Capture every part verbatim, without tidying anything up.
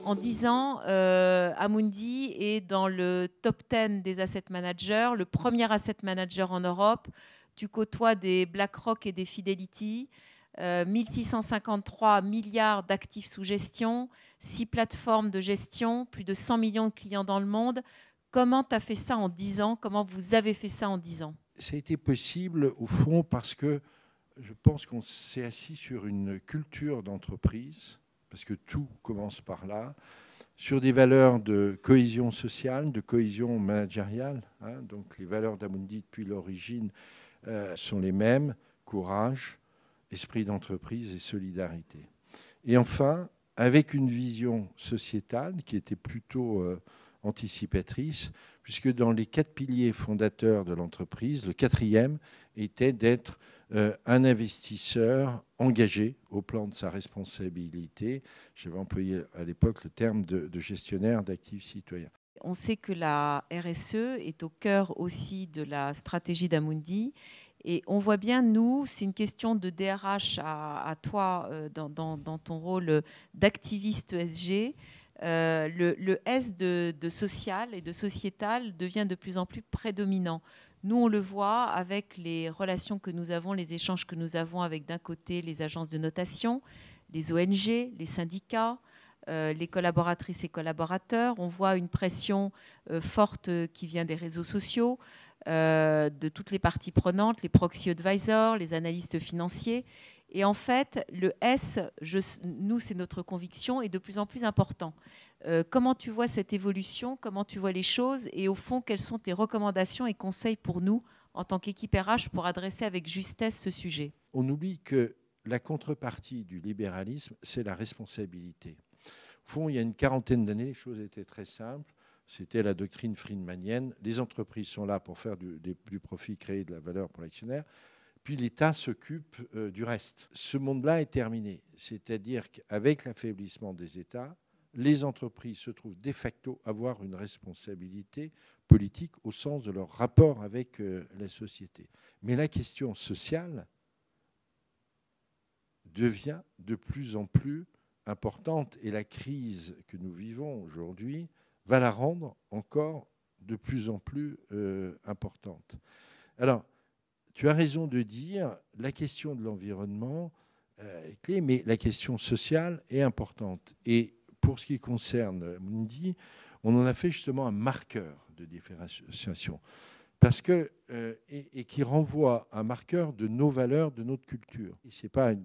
En dix ans, euh, Amundi est dans le top dix des asset managers, le premier asset manager en Europe. Tu côtoies des BlackRock et des Fidelity, euh, mille six cent cinquante-trois milliards d'actifs sous gestion, six plateformes de gestion, plus de cent millions de clients dans le monde. Comment tu as fait ça en dix ans? Comment vous avez fait ça en dix ans? Ça a été possible, au fond, parce que je pense qu'on s'est assis sur une culture d'entreprise, parce que tout commence par là, sur des valeurs de cohésion sociale, de cohésion managériale. Hein, donc les valeurs d'Amundi depuis l'origine euh, sont les mêmes: courage, esprit d'entreprise et solidarité. Et enfin, avec une vision sociétale qui était plutôt euh, anticipatrice, puisque dans les quatre piliers fondateurs de l'entreprise, le quatrième était d'être euh, un investisseur engagé au plan de sa responsabilité. J'avais employé à l'époque le terme de, de gestionnaire d'actifs citoyens. On sait que la R S E est au cœur aussi de la stratégie d'Amundi. Et on voit bien, nous, c'est une question de D R H à, à toi euh, dans, dans, dans ton rôle d'activiste E S G. Euh, le, le S de, de social et de sociétal devient de plus en plus prédominant. Nous, on le voit avec les relations que nous avons, les échanges que nous avons avec, d'un côté, les agences de notation, les O N G, les syndicats, euh, les collaboratrices et collaborateurs. On voit une pression euh, forte qui vient des réseaux sociaux, euh, de toutes les parties prenantes, les proxy advisors, les analystes financiers. Et en fait, le S, je, nous, c'est notre conviction, est de plus en plus important. Euh, comment tu vois cette évolution? Comment tu vois les choses? Et au fond, quelles sont tes recommandations et conseils pour nous, en tant qu'équipe R H, pour adresser avec justesse ce sujet? On oublie que la contrepartie du libéralisme, c'est la responsabilité. Au fond, il y a une quarantaine d'années, les choses étaient très simples. C'était la doctrine friedmanienne. Les entreprises sont là pour faire du, des, du profit, créer de la valeur pour l'actionnaire. Puis l'État s'occupe euh, du reste. Ce monde-là est terminé. C'est-à-dire qu'avec l'affaiblissement des États, les entreprises se trouvent de facto avoir une responsabilité politique au sens de leur rapport avec euh, la société. Mais la question sociale devient de plus en plus importante et la crise que nous vivons aujourd'hui va la rendre encore de plus en plus euh, importante. Alors, tu as raison de dire la question de l'environnement euh, est clé, mais la question sociale est importante. Et pour ce qui concerne Amundi, on en a fait justement un marqueur de différenciation, parce que euh, et, et qui renvoie un marqueur de nos valeurs, de notre culture. Ce n'est pas une,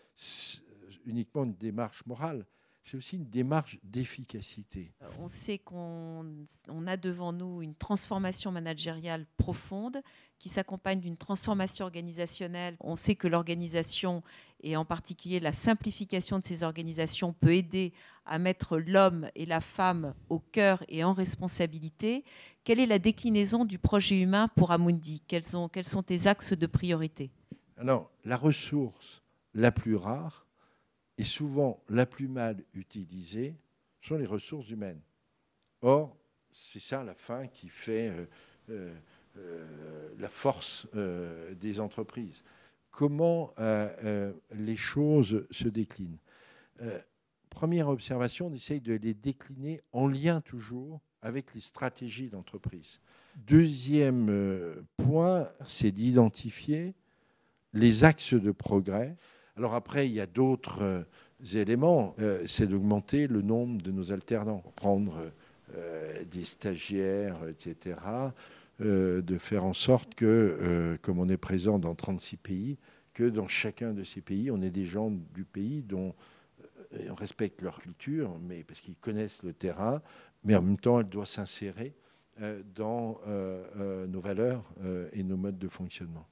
uniquement une démarche morale, c'est aussi une démarche d'efficacité. On sait qu'on on a devant nous une transformation managériale profonde qui s'accompagne d'une transformation organisationnelle. On sait que l'organisation, et en particulier la simplification de ces organisations, peut aider à mettre l'homme et la femme au cœur et en responsabilité. Quelle est la déclinaison du projet humain pour Amundi? Quels sont, quels sont tes axes de priorité? Alors, la ressource la plus rare et souvent la plus mal utilisée sont les ressources humaines. Or, c'est ça la fin qui fait euh, euh, euh, la force euh, des entreprises. Comment euh, euh, les choses se déclinent? euh, Première observation, on essaye de les décliner en lien toujours avec les stratégies d'entreprise. Deuxième euh, point, c'est d'identifier les axes de progrès. Alors après, il y a d'autres euh, éléments. Euh, c'est d'augmenter le nombre de nos alternants, prendre euh, des stagiaires, et cetera, euh, de faire en sorte que, euh, comme on est présent dans trente-six pays, que dans chacun de ces pays, on ait des gens du pays dont euh, on respecte leur culture, mais parce qu'ils connaissent le terrain, mais en même temps, elle doit s'insérer euh, dans euh, euh, nos valeurs euh, et nos modes de fonctionnement.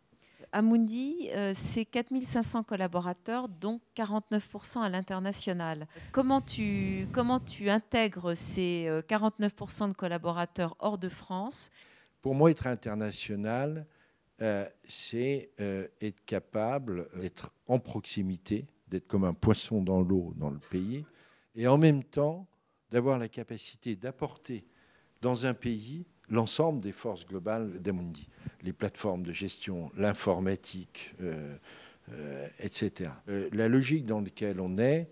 Amundi, euh, c'est quatre mille cinq cents collaborateurs, dont quarante-neuf pour cent à l'international. Comment tu, comment tu intègres ces quarante-neuf pour cent de collaborateurs hors de France? Pour moi, être international, euh, c'est euh, être capable d'être en proximité, d'être comme un poisson dans l'eau dans le pays, et en même temps d'avoir la capacité d'apporter dans un pays l'ensemble des forces globales d'Amundi, les plateformes de gestion, l'informatique, euh, euh, et cetera. Euh, la logique dans laquelle on est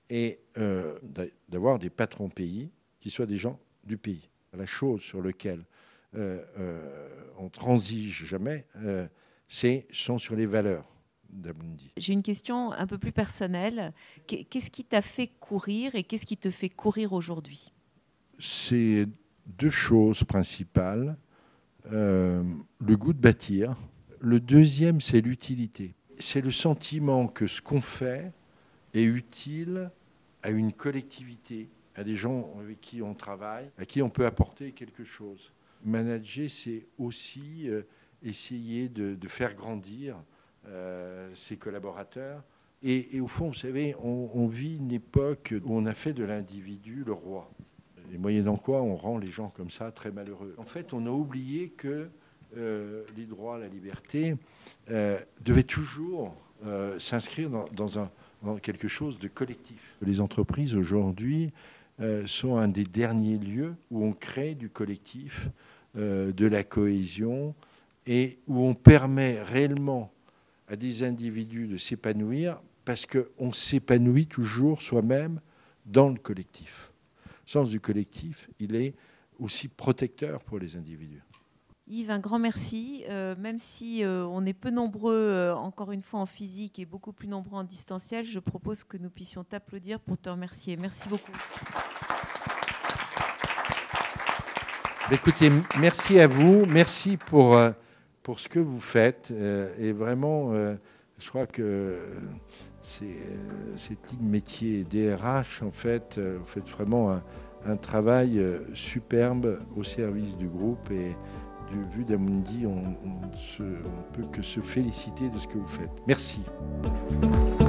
et euh, d'avoir des patrons pays qui soient des gens du pays. La chose sur laquelle euh, euh, on transige jamais, euh, c'est sont sur les valeurs d'Amundi. J'ai une question un peu plus personnelle. Qu'est-ce qui t'a fait courir et qu'est-ce qui te fait courir aujourd'hui? C'est deux choses principales. Euh, le goût de bâtir. Le deuxième, c'est l'utilité. C'est le sentiment que ce qu'on fait est utile à une collectivité, à des gens avec qui on travaille, à qui on peut apporter quelque chose. Manager, c'est aussi euh, essayer de, de faire grandir euh, ses collaborateurs. Et, et au fond, vous savez, on, on vit une époque où on a fait de l'individu le roi. Et moyennant quoi, on rend les gens comme ça très malheureux. En fait, on a oublié que euh, les droits, la liberté euh, devaient toujours euh, s'inscrire dans, dans, un, dans quelque chose de collectif. Les entreprises aujourd'hui euh, sont un des derniers lieux où on crée du collectif, euh, de la cohésion, et où on permet réellement à des individus de s'épanouir parce qu'on s'épanouit toujours soi-même dans le collectif. Le sens du collectif, il est aussi protecteur pour les individus. Yves, un grand merci. Euh, même si euh, on est peu nombreux, euh, encore une fois en physique, et beaucoup plus nombreux en distanciel, je propose que nous puissions t'applaudir pour te remercier. Merci beaucoup. Écoutez, merci à vous. Merci pour, euh, pour ce que vous faites. Euh, et vraiment, euh, je crois que c'est, euh, cette ligne métier D R H, en fait, euh, vous faites vraiment un, un travail euh, superbe au service du groupe. Et du vu d'Amundi, on ne peut que se féliciter de ce que vous faites. Merci.